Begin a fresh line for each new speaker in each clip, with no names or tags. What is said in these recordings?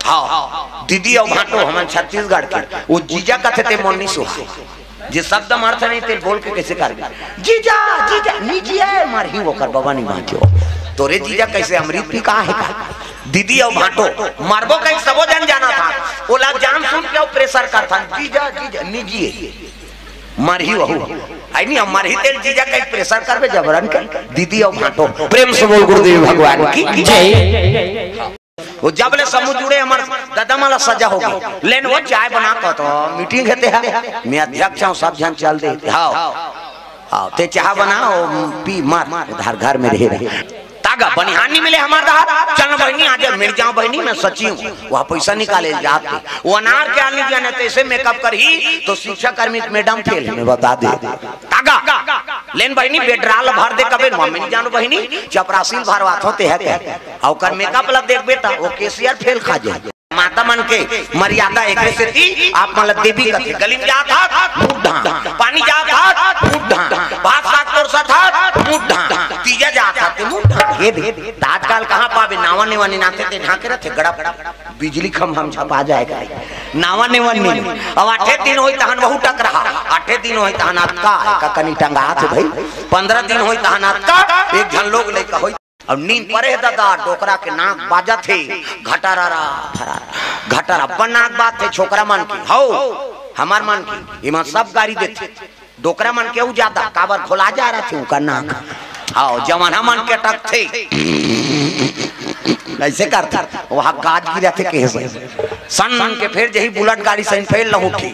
हाँ दीदी और भाटो हमारे छत्तीसगढ़ के वो जीजा का थे मोनी सुहा जे शब्द अर्थ नहीं तेल बोल के कैसे कर जीजा जीजा नीजी है मारही वो कर बाबा नहीं मांगो तोरे जीजा कैसे अमृत भी कहा है का दीदी और भाटो मारबो कहीं सबो जन जाना था वो लाग जान सुन के प्रेशर करता जीजा जीजा नीजी मारही वहू आई नहीं हमारे तेल जीजा कहीं प्रेशर करवे जबरन कर दीदी और भाटो प्रेम से बोल गुरुदेव भगवान की जय। वो जब ले समूह जुड़े हमारे दादा माला सजा होगी लेन वो चाय बना कर तो मीटिंग हेते है मैं अध्यक्ष हूँ सब जन चल दे हाँ हाँ ते चाय बनाओ पी मार घर घर में रहे तागा बनिहानी मिले हमारा चल बहनी आज मिल जाओ बहनी मैं सची हूँ वहाँ पैसा निकाले जाते वो अनार के आने जाने तैसे मेकअप कर ही तो शिक्षा कर्मी मैडम फेल में बता दे तागा लेन बहनी बेडराल भर दे कबे मिल जानो बहनी चपरासी भरवात होते है क्या और मेकअप लग देख बेटा वो केसीआर फेल खा जाए माता मन के मर्यादा एक से थी आप मतलब देवी कथे गलिम जा था मुड्ढा पानी जा था मुड्ढा भात साग तोर सा था मुड्ढा तीजा जा था ते मुड्ढा ये दे आजकल कहां पावे नावा नेवा नाते ते ढाके रथे गड़ा बिजली खम हम छपा जाएगा नावा नेवा नहीं अब 8 दिन होई तहन बहु टक रहा 8 दिन होई तहन का कनी टंगा थे भाई 15 दिन होई तहन का एक जन लोग लेके होई अब नींद परे दादा डोकरा के नाक बाजा थे घटारा घटारा अपन नाक बात थे छोकरा मन की हो हमार मन की इमा सब गाड़ी देते डोकरा मन के ज्यादा काबर खोला जा रहा थे उनका नाक आओ जवाना मन के टक थे ऐसे करता वहां गाज गिरा थे कैसे सन के फिर यही बुलेट गाड़ी से फैल लहू थी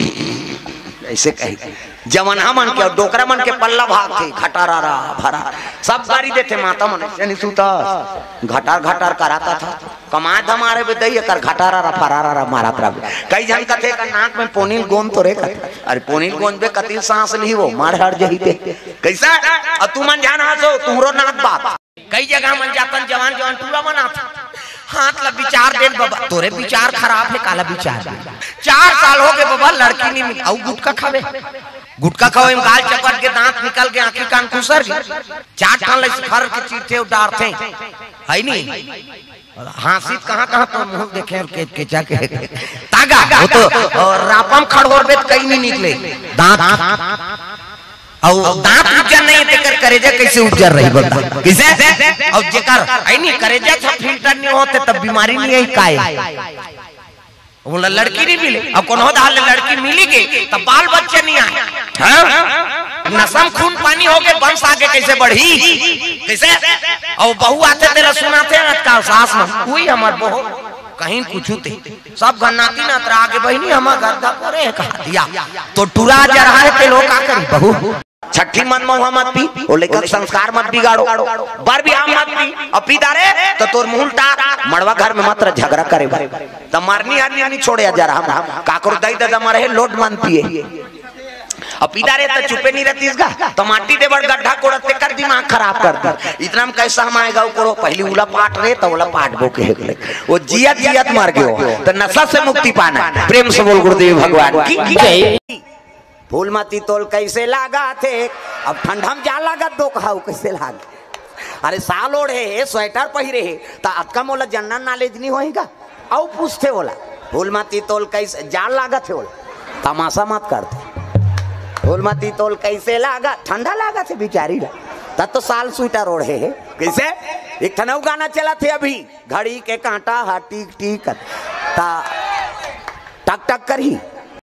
ऐसे कही जवाना मन के डोकरा मन के पल्ला भाग थे घटारा भरा सब गाड़ी देते माता मन से नहीं सूता घटार घटार कराता था कमाए हमारे बेदई कर घटारा फरारा मारा प्रभु कई जन कथे का नाक में पोनील गोंद तो रे कथे अरे पोनील गोंद पे कतिल सांस ली वो मार हट जही पे कैसा अब तू मन जान हंसो तुमरो नाक बात कई जगह मन जातन जवान जवान टूरा मना हाथ ला विचार दे बाबा तोरे विचार खराब है काला विचार 4 साल हो गए बाबा लड़की नहीं मिली और गुटका खावे गाल चपट के दांत निकल के आंखें कान खुसर 4 टन ले फर के चीथे उडार थे है नहीं हासित कहां तो मुंह देखे के जाके तागा वो तो रापम खड़गोर बेत कहीं नहीं निकले दांत और दांत उज्जर नहीं तेकर करेजा कैसे उज्जर रही बता कैसे और जेकर आई नहीं करेजा था फिल्टर नहीं होते तब बीमारी नहीं है काहे बोला लड़की नहीं मिले अब कौन हो दाल लड़की मिली के तब बाल बच्चे नहीं आए हाँ? नसम खून पानी हो गए वंश आगे कैसे बढ़ी कैसे और बहू आते तेरा सुनाते का सास में कोई हमार बहू कहीं कुछ थे सब गन्नाती ना तरा आगे बहनी हमार गर्दा करे कहा दिया तो टुरा जा रहा है ते लोग का करी बहू छठी मन महुआ मत पी वो लेकर संस्कार मत बिगाड़ो बर भी हम मत पी अब पी दारे तो तोर मुंह टार मड़वा घर में मात्र झगड़ा करे तो मारनी हरनी नहीं छोड़े जा रहा हम काकर दई दादा मारे लोट मन पिए अब पीदा रे तो चुपे नहीं रहती इसका तो माटी दे बड़ गड्ढा कोड़ते कर दिमाग खराब कर दे इतना में कैसा हम आएगा करो पहली उला पाट रे तो उला पाट बो के वो जियत जियत मार गयो तो नशा से मुक्ति पाना प्रेम से बोल गुरुदेव भगवान की जय। फूल मती तोल कैसे लागा थे अब ठंडा में जा लगा दो कहाऊ कैसे लाग अरे साल ओढ़े स्वेटर पहिरे तो अतका मोला जनरल नॉलेज नहीं होएगा औ पूछते बोला फूल मती तोल कैसे जाल लागा थे बोला तमाशा मत करते फूल मती तोल कैसे लागा ठंडा लागा थे बेचारी ला तब तो साल स्वेटर ओढ़े है कैसे एक ठनऊ गाना चला थे अभी घड़ी के कांटा हा टिक टिक ता टक टक करी